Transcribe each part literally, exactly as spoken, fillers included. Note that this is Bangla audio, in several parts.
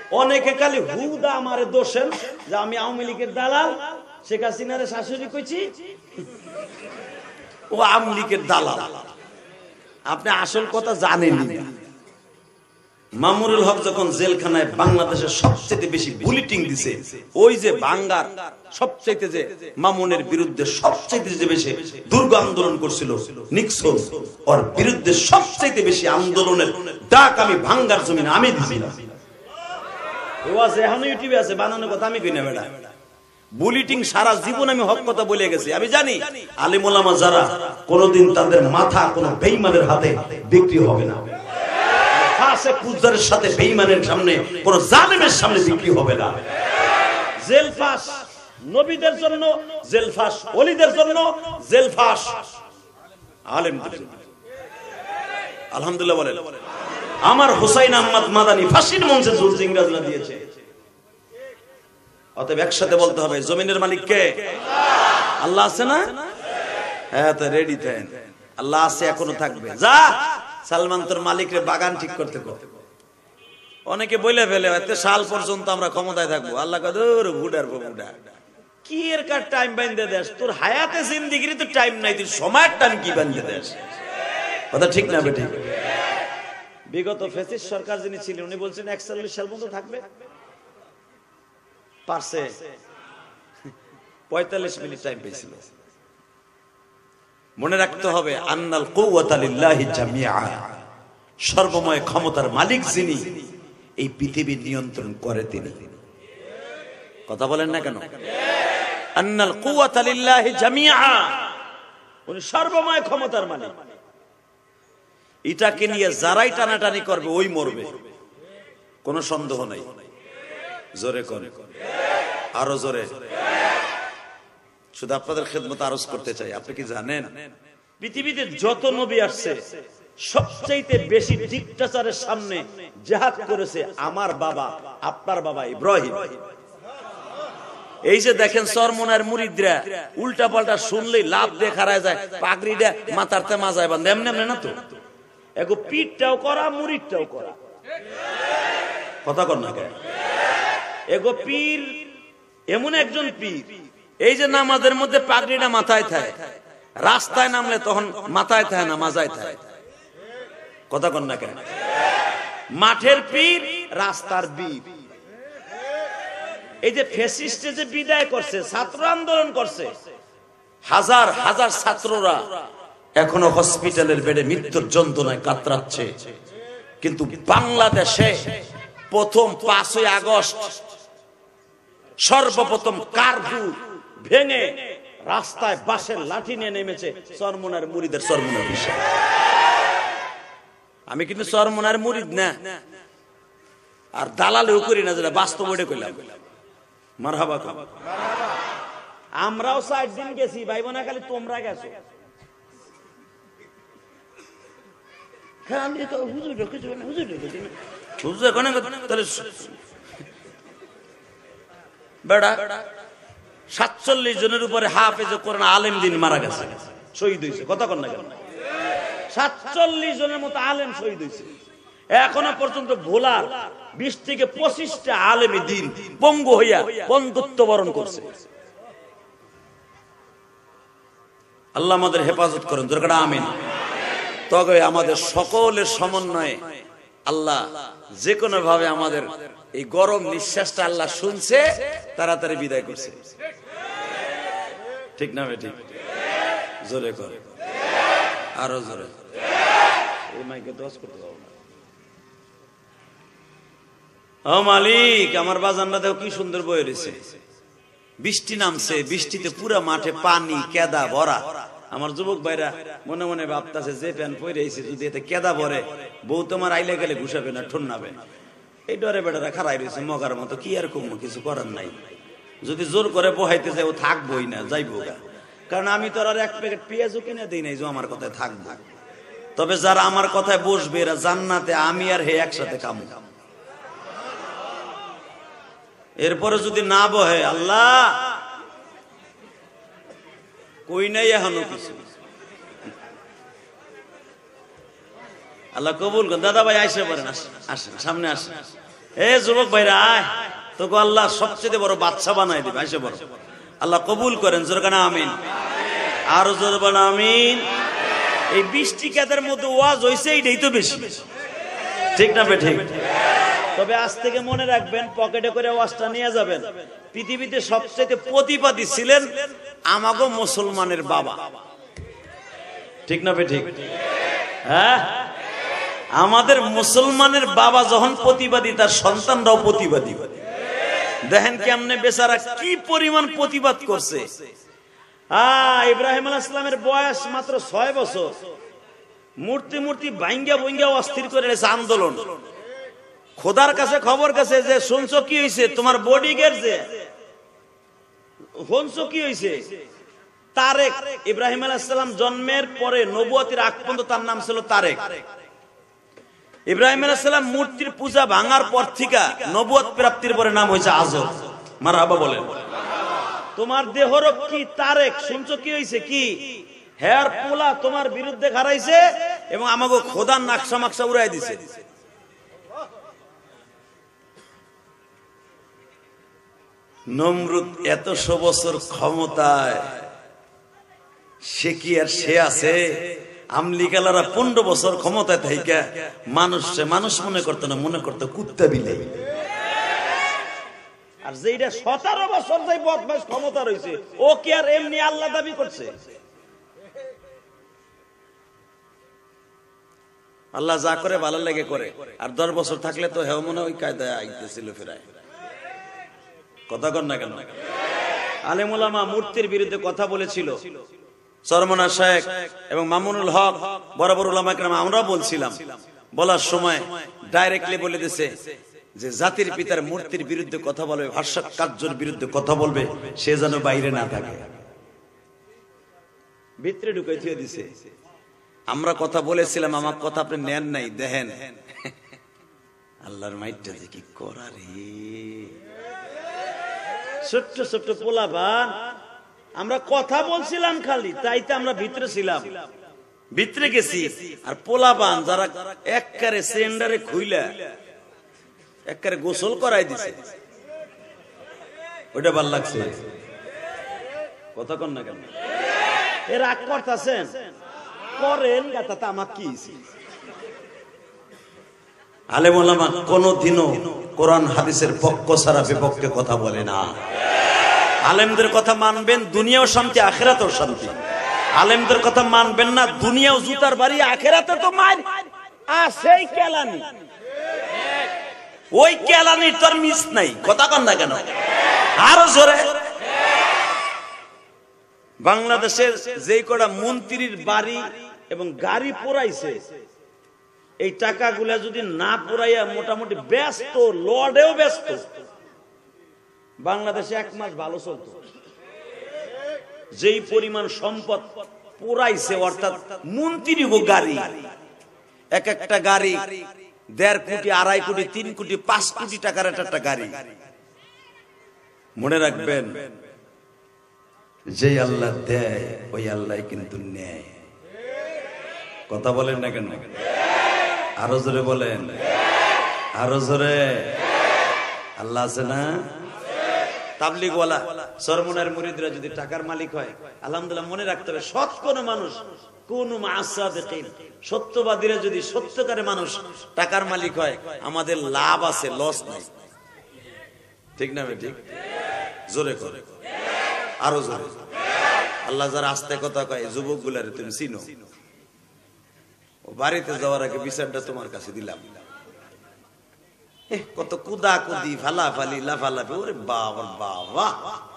অনেকে খালি হুদা আমারে দোষেন যে আমি আওয়ামী লীগের দালাল, শেখ হাসিনার শাশুড়ি কইছি ও আওয়ামী লীগের দালাল। আপনি আসল কথা জানেন না। মামুনুল হক যখন জেলখানায় বাংলাদেশের সবচেয়ে বেশি বুলেটিন দিছে, ওই যে বাঙ্গার সবচেয়ে যে মামুনের বিরুদ্ধে সবচেয়ে যে বেশি দুর্গ আন্দোলন করছিল নিক্সন, ওর বিরুদ্ধে সবচেয়ে বেশি আন্দোলনের ডাক আমি ভাঙ্গার জমিনে আমি দিছিলাম। ওয়াজ এখনো ইউটিউবে আছে, বানানোর কথা আমি কই না বেটা। বুলেটিন সারা জীবন আমি হক কথা বলে গেছি। আমি জানি আলেম ওলামা যারা কোনোদিন তাদের মাথা কোনো বেঈমানের হাতে বিক্রি হবে না, ফাসিক ফুজ্জারের সাথে বেঈমানের সামনে কোন জালেমের সামনে বিক্রি হবে না। জেল ফাঁস নবীদের জন্য, জেল ফাঁস ওলিদের জন্য, জেল ফাঁস আলেমদের জন্য। আলহামদুলিল্লাহ বলেন। আমার হুসাইন আহমদ মাদানি ফাঁসির মঞ্চে ঝুলছে, ইংরেজরা দিয়েছে। অতএব একসাথে বলতে হবে জমিনের মালিক কে? আল্লাহ আছে না? হ্যাঁ, তো রেডি থাকেন, আল্লাহ আছে, এখনো থাকবে। যা সালমান তোর মালিকের বাগান ঠিক করতে কর। অনেকে বলে ফেলে এত সাল পর্যন্ত আমরা ক্ষমতায় থাকবো। আল্লাহ কদর বুড়ার বুড়া কি এর কার টাইম বাইন্ধে দেশ? তোর হায়াতে জিন্দেগির তো টাইম নাই, তুই সময়ের টাইম কি বাইন্ধে দেশ? কথা ঠিক না বেঠিক? বিগত ফ্যাসিস্ট সরকার যিনি ছিলেন উনি বলছেন একচল্লিশ সাল পর্যন্ত থাকবে, পারছে পঁয়তাল্লিশ মিনিট টাইম পেয়েছিল। মনে রাখতে হবে আন্নাল কুওয়াতা লিল্লাহি জামিআ, সর্বময় ক্ষমতার মালিক যিনি, এই পৃথিবীর নিয়ন্ত্রণ করে তিনি। কথা বলেন না কেন? আন্নাল কুওয়াতা লিল্লাহি জামিআ, উনি সর্বময় ক্ষমতার মালিক। এটাকে নিয়ে যারাই টানাটানি করবে ওই মরবে, কোনো সন্দেহ নাই। জোরে করে, আরো জোরে। শুধু আপনাদের খেদমত আরজ করতে চাই, আপনি কি জানেন পৃথিবীতে যত নবী আসছে সবচাইতে বেশি ডিক্টেটরের সামনে জিহাদ করেছে আমার বাবা, আপনার বাবা ইব্রাহিম। এই যে দেখেন চরমনার মুরিদরা উল্টা পাল্টা শুনলেই লাভ দিয়ে খারায় যায়, পাগড়িটা মাথারতে মাজায় বান্ধে, এমনি এমনি না তো, এগো পিঠটাও করা মুরিদটাও করা। কথা কর না কেন? এগো পীর এমন একজন পীর, এই যে নামাজের মধ্যে পাগড়িটা মাথায় থাকে, রাস্তায় নামলে তখন মাথায় থাকে না, মাজায় থাকে। কথা কন না কেন? মাঠের পীর, রাস্তার বীর। এই যে ফ্যাসিস্টে যে বিদায় করছে, ছাত্র আন্দোলন করছে, হাজার হাজার ছাত্ররা এখনো হসপিটালের বেডে মৃত্যুর যন্ত্রণায় কাতরাচ্ছে। কিন্তু বাংলাদেশে প্রথম পাঁচই আগস্ট সর্বপ্রথম কারফিউ ভেঙে রাস্তায় বাঁশের লাঠি নিয়ে নেমেছে চরমনার মুরিদের চরমনার বিষয়। আমি কিন্তু চরমনার মুরিদ না, আর দালালেও করি না, যেটা বাস্তব ওটা কইলাম। মারহাবা। আমরাও ষাট দিন গেছি, ভাই বোনা, খালি তোমরা গেছো। হ্যাঁ, আমি তো হুজুর ঢুকেছি না, হুজুর ঢুকেছি না, হুজুর কোন তাহলে বেড়া সাতচল্লিশ জনের উপরে হাফেজ কোরআন আলেম দিন মারা গেছে, শহীদ হয়েছে। কথা কন না কেন? সাতচল্লিশ জনের মতো আলেম শহীদ হয়েছে। এখনো পর্যন্ত ভোলার বিশ থেকে পঁচিশটা আলেমী দিন পঙ্গু হইয়া বন্ধুত্ব বরণ করছে। আল্লাহ আমাদের হেফাজত করেন, দরকার আমিন। তবে আমাদের সকলের সমন্বয়ে আল্লাহ যে কোনো ভাবে আমাদের এই গরম নিঃশ্বাসটা আল্লাহ শুনছে, তাড়াতাড়ি বিদায় করছে। ঠিক না বেঠিক? জোরে করে, আরো জোরে। এই মাইকে দোয়া করতে পারবো না। ও মালিক, আমার বাজানরা দেখো কি সুন্দর বয়ে রয়েছে। বৃষ্টি নামছে, বৃষ্টিতে পুরা মাঠে পানি কেদা ভরা। আমার যুবক ভাইরা মনে মনে ভাবতেছে যে প্যান্ট পরে আইছে, যদি এতে কেদা ভরে বউ তোমার আইলে গেলে ঘুষাবে না, ঠুননাবে না। এই ডরে বেটারা খারাই রয়েছে মগার মতো। কি আর কম, কিছু করার নাই। যদি জোর করে বহাইতে চাই ও থাকবোই না, যাইবো গা। কারণ আমি তো আর এক প্যাকেট পেঁয়াজও কিনে দিই নাই যে আমার কথায় থাকবো। তবে যারা আমার কথায় বসবে এরা জান্নাতে আমি আর হে একসাথে কামু। এরপরে যদি না বহে, আল্লাহ কই নাই এখনো কিছু, আল্লাহ কবুল করেন। দাদা ভাই আইসে পারেন, আসেন, সামনে আসেন। এ যুবক ভাইরা আয়, তোকে আল্লাহ সবচেয়ে বড় বাদশা বানাই দিবে, আইসে বড় আল্লাহ কবুল করেন, জোরে কানা আমিন, আরো জোরে বানা আমিন। এই বৃষ্টি কাদের মধ্যে ওয়াজ হইছে এইটাই তো বেশি, ঠিক না বে ঠিক? তবে আজ থেকে মনে রাখবেন, পকেটে করে ওয়াজটা নিয়ে যাবেন। পৃথিবীতে সবচেয়ে প্রতিবাদী ছিলেন আমাগো মুসলমানের বাবা, ঠিক না বে ঠিক? হ্যাঁ, আমাদের মুসলমানের বাবা যখন প্রতিবাদী, তার সন্তানরাও প্রতিবাদী। দেখেন কেমনে বেচারা কি পরিমাণ প্রতিবাদ করছে। আহ ইব্রাহিম আলাইহিস সালামের বয়স মাত্র ছয় বছর, মূর্তি মূর্তি ভাঙ্গা ভঙ্গা অস্থির করে আন্দোলন। খোদার কাছে খবর কাছে যে শুনছো কি হয়েছে, তোমার বডিগার্ড যে শুনছো কি হয়েছে, তারেক। ইব্রাহিম আলাইহিস সালাম জন্মের পরে নবুয়তের আগ পর্যন্ত তার নাম ছিল তারেক। ইব্রাহিম আলাইহিস সালাম মূর্তির পূজা ভাঙার পর থেকে নবুয়ত প্রাপ্তির পরে নাম হয়েছে আজর। মারহাবা বলেন। তোমার দেহরক কি তারেক, শুনছো কি হয়েছে, কি হেয়ার পোলা তোমার বিরুদ্ধে খারাইছে এবং আমাকে খোদার নাকশা মাকশা উড়াই দিছে। নমরুদ এতশো বছর ক্ষমতায়, সে কি আর সে আছে? আমলিকালারা পনেরো বছর ক্ষমতায় থাইকা মানুষ মানুষ মনে করতো না, মনে করতো কুত্তা বিলাই। আর যেটা সতেরো বছর যাই বদমাস ক্ষমতা রয়েছে, ও কি আর এমনি আল্লাহ দাবি করছে? আল্লাহ যা করে ভালো লাগে করে। আর দশ বছর থাকলে তো হেও মনে ওই কায়দায় আইতেছিল ফেরায়। কথা কর না কেন? আলেম ওলামা মূর্তির বিরুদ্ধে কথা বলেছিল, চরমনা শেখ এবং মামুনুল হক, বড় বড় ওলামা কেরাম আমরাও বলছিলাম। বলার সময় ডাইরেক্টলি বলে দিছে যে জাতির পিতার মূর্তির বিরুদ্ধে কথা বলবে, ভাষ্যকার্যের বিরুদ্ধে কথা বলবে, সে যেন বাইরে না থাকে, ভিতরে ঢুকাই দিয়ে দিছে। আমরা কথা বলেছিলাম, আমার কথা আপনি নেন নাই। দেখেন আল্লাহর মাইটটা যে কি করা রে, ছোট্ট ছোট্ট পোলাপান। আমরা কথা বলছিলাম খালি, তাই তো আমরা ভিতরে ছিলাম, ভিতরে গেছি। আর পোলাপান যারা এককারে সেন্ডারে খুইলা একবারে গোসল করাই দিছে, ওইটা ভাল লাগছে। কথা কন না কেন? এর রাগ করতেছেন, করেন গাতাতে আমার কি? আলেম ওলামা কোনদিনও কোরআন হাদিসের পক্ষ ছাড়া বিপক্ষে কথা বলে না। আলেমদের কথা মানবেন, দুনিয়াও শান্তি আখিরাতেও শান্তি। আলেমদের কথা মানবেন না, দুনিয়াও জুতার বাড়ি, আখিরাতে তো মার আছেই কেলানি। ওই কেলানির তোর মিস নাই। কথা কন না কেন? আরো জোরে। বাংলাদেশের যে কটা মন্ত্রীর বাড়ি এবং গাড়ি পোড়াইছে, এই টাকাগুলা যদি না পোড়াইয়া মোটামুটি ব্যস্ত, লর্ডেও ব্যস্ত, বাংলাদেশে এক মাস ভালো চলত। যেই পরিমাণ সম্পদ পোড়াইছে, অর্থাৎ মন্ত্রী গো গাড়ি, এক একটা গাড়ি দেড় কোটি, আড়াই কোটি, তিন কোটি, পাঁচ কোটি টাকার একটা গাড়ি। মনে রাখবেন, যে আল্লাহ দেয় ওই আল্লাহ কিন্তু নেয়। কথা বলেন না কেন? আরো জোরে বলেন, আরো জোরে। আল্লাহ আছে না? তাবলিগওয়ালা সরমনের মুরিদরা যদি টাকার মালিক হয়, আলহামদুলিল্লাহ, মনে রাখতে হবে সৎ কোন মানুষ, কোন মাসাদিকিন, সত্যবাদীরা যদি সত্যকারে মানুষ টাকার মালিক হয়, আমাদের লাভ আছে, লস নাই। ঠিক না? ঠিক। জোরে করে, আরো জোরে। আল্লাহ যারা আস্তে কথা কয়, যুবক গুলারে তুমি চিনো, বাড়িতে যাওয়ার আগে বিচারটা তোমার কাছে দিলাম। কত কুদা কুদি, ফালাফালি, লাফালাফি, ওরে বাবা বাবা।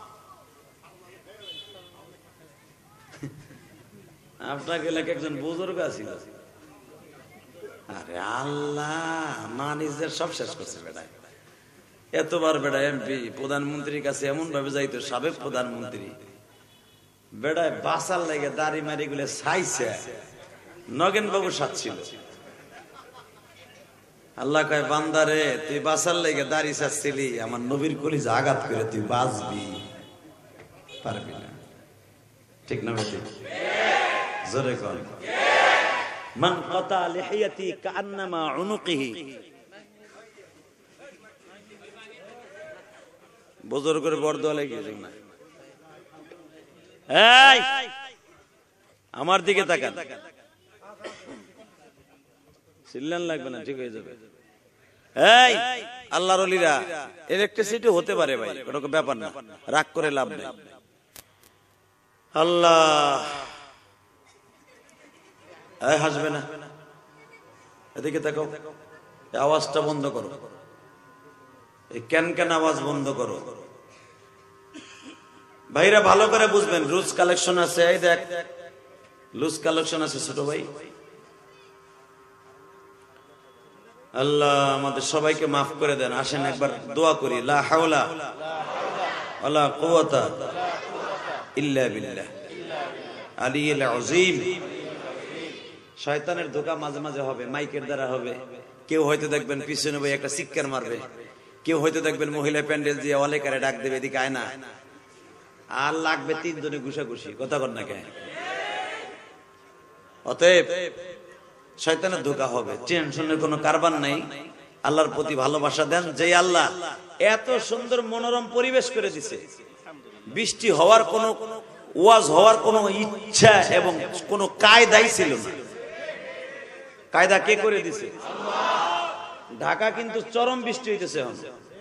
আপনার এলাকায় একজন বুজুর্গ আছিল, আরে আল্লাহ, মা নিজের সব শেষ করছে বেড়ায়। এতবার বেড়া এমপি, প্রধানমন্ত্রীর কাছে এমন ভাবে যাইতো, সাবেক প্রধানমন্ত্রী বেড়ায় বাসার লেগে দাড়ি মারি গুলো ছাইছে, নগেন বাবু সাচ্ছিল। আল্লাহ কয়, বান্দারে তুই বাসার লেগে দাড়ি চাচ্ছিলি, আমার নবীর কলিজা আঘাত করে তুই বাঁচবি পারবি না। ঠিক না? ঠিক। জোরে কর। মান কাতা লিহিয়াতি কান্নামা উনুকিহি, বজর করে বড় দোয়া লাগিয়েছে না। এই আমার দিকে তাকান, চিল্লান লাগবে না, ঠিক হয়ে যাবে। এই আল্লাহর ওলিরা ইলেকট্রিসিটি হতে পারে ভাই, কোনো ব্যাপার না, রাগ করে লাভ নেই। আল্লাহ এই হাসবে না, এদিকে তাকাও, আওয়াজটা বন্ধ করো, এই ক্যান ক্যান আওয়াজ বন্ধ করো। ভাইরা ভালো করে বুঝবেন, লুজ কালেকশন আছে, এই দেখ লুজ কালেকশন আছে ছোট ভাই। আল্লাহ আমাদের সবাইকে মাফ করে দেন। আসেন একবার দোয়া করি, লা হাওলা ওয়ালা কুওয়াতা ইল্লা বিল্লাহ আলিয়্যিল আযীম। শয়তানের ধোঁকা মাঝে মাঝে হবে, মাইকের দ্বারা হবে। কেউ হয়তো দেখবেন পিছনে ভাই একটা চিৎকার মারবে, কেউ হয়তো দেখবেন মহিলা প্যান্ডেল দিয়ে অলেকারে ডাক দেবে, এদিকে আয় না, আর লাগবে তিনজনে ঘুষাঘুষি, কথা কর না কেন? অতএব শয়তানের ধোঁকা হবে, টেনশনের কোনো কারবার নাই। আল্লাহর প্রতি ভালোবাসা দেন, যে আল্লাহ এত সুন্দর মনোরম পরিবেশ করে দিছে, বৃষ্টি হওয়ার কোনো ওয়াজ হওয়ার কোনো ইচ্ছা এবং কোনো কায়দাই ছিল না। কায়দা কে করে দিছে? ঢাকা কিন্তু চরম বৃষ্টি হইতেছে এখন।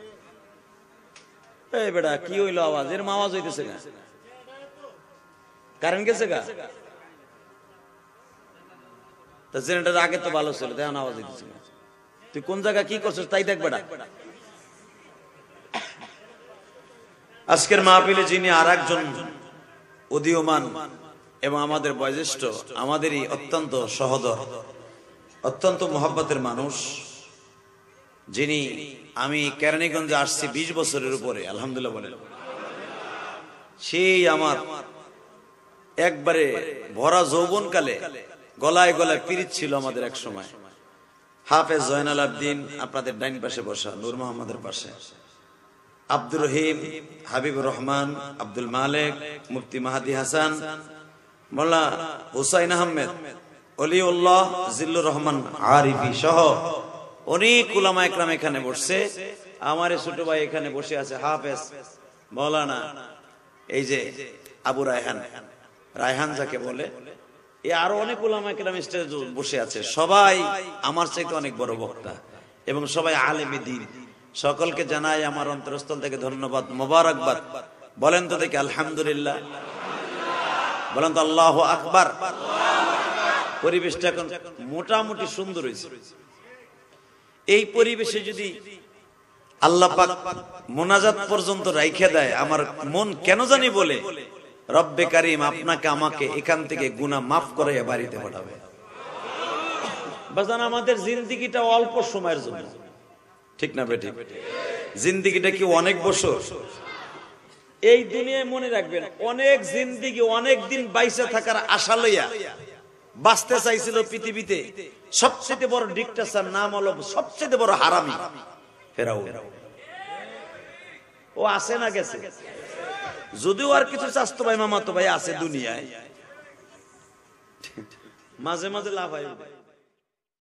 এই বেটা কি হইলো আওয়াজ? এর আওয়াজ হইতেছে না, কারেন্ট গেছে গা? তা জেনারেটর আগে তো ভালো ছিল, তেমন আওয়াজ হইতেছে না। তুই কোন জায়গায় কি করছিস তাই দেখ বেটা। আজকের মাহফিলে যিনি আর একজন উদীয়মান এবং আমাদের বয়োজ্যেষ্ঠ, আমাদেরই অত্যন্ত সহোদর, অত্যন্ত মোহাব্বতের মানুষ, যিনি আমি কেরানীগঞ্জে আসছি বিশ বছরের উপরে, আলহামদুলিল্লাহ বলেন, সেই আমার একবারে ভরা যৌবনকালে গলায় গলায় পীড়িত ছিল আমাদের এক সময়। হাফেজ জয়নাল আবদিন আপনাদের ডাইন পাশে বসা, নূর মোহাম্মদের পাশে, আব্দুর রহিম, হাবিবুর রহমান, আব্দুল মালেক, মুফতি মাহাদি হাসান, মোল্লা হুসাইন আহমেদ, অলিউল্লাহ, জিল্লুর রহমান আরিফি সহ অনেক উলামা একরাম এখানে বসছে। আমার ছোট ভাই এখানে বসে আছে, হাফেজ মৌলানা এই যে আবু রায়হান, রায়হান যাকে বলে, এই আরো অনেক উলামা একরাম স্টেজে বসে আছে। সবাই আমার চাইতে অনেক বড় বক্তা এবং সবাই আলেমে দ্বীন। সকলকে জানাই আমার অন্তরস্থল থেকে ধন্যবাদ, মোবারকবাদ। বলেন তো দেখি আলহামদুলিল্লাহ, বলেন তো আল্লাহু আকবার। পরিবেশটা এখন মোটামুটি সুন্দর হয়েছে। এই পরিবেশে যদি আল্লাহ পাক মোনাজাত পর্যন্ত রাইখে দেয়, আমার মন কেন জানি বলে রব্বে কারিম আপনাকে আমাকে এখান থেকে গুনাহ মাফ করাইয়া বাড়িতে পাঠাবে। বাজান আমাদের জিন্দেগিটা অল্প সময়ের জন্য, ঠিক না বেটি? জিন্দেগিটা কি অনেক বছর? এই দুনিয়ায় মনে রাখবেন, অনেক জিন্দেগি, অনেক দিন বাইসে থাকার আশা লইয়া বাঁচতে চাইছিল পৃথিবীতে সবচেয়ে বড় ডিক্টেটর, নাম হলো সবচেয়ে বড় হারামি ফেরাউন। ও আছে না গেছে? যদিও আর কিছু চাস্তো ভাই মামাতো ভাই আছে দুনিয়ায়, মাঝে মাঝে লাভ হয়।